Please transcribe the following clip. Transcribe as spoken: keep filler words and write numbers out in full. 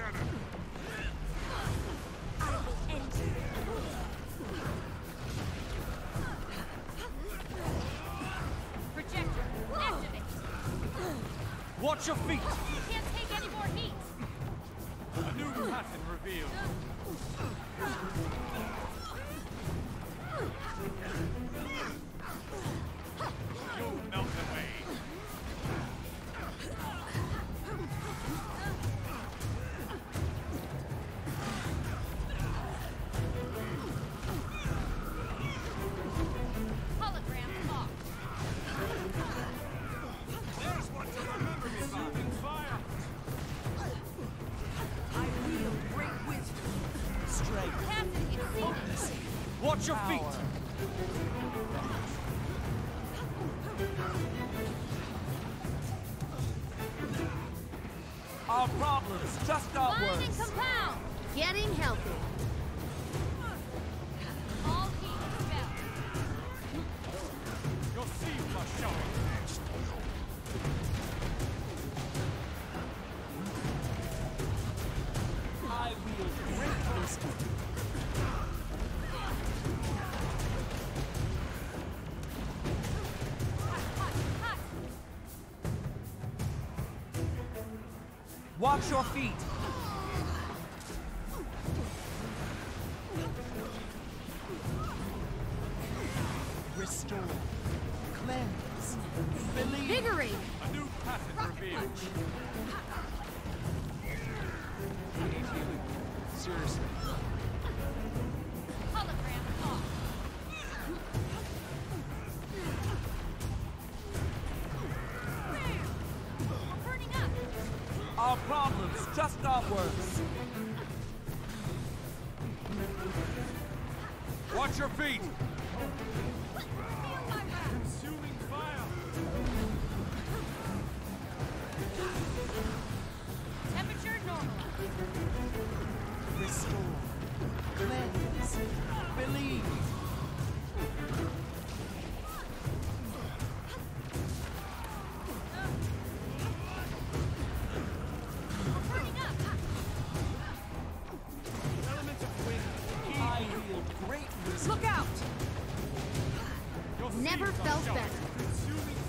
cannon! I will end you. Projector, activate! Watch your feet! Can't take any more heat! A new pattern revealed. You'll melt away. Hologram off. There's one to remember me by. Fire! I wield great wisdom. Strength. Captain, you've seen it! Watch your feet! Our problems just got Line and worse. compound! Getting healthy. All heat expelled. You'll see my showing. I wield great wisdom. Watch your feet. Restore. Cleanse. Believe. Vigorate. A new pattern revealed. I need healing. Seriously. Hologram off. We're burning up! Our problems just got worse. Watch your feet. Consuming fire. Temperature normalized. Restore. Cleanse. Believe. We're burning up! Element of wind. I wield great wisdom. Look out! Your Never seeds are felt showing. better. Consuming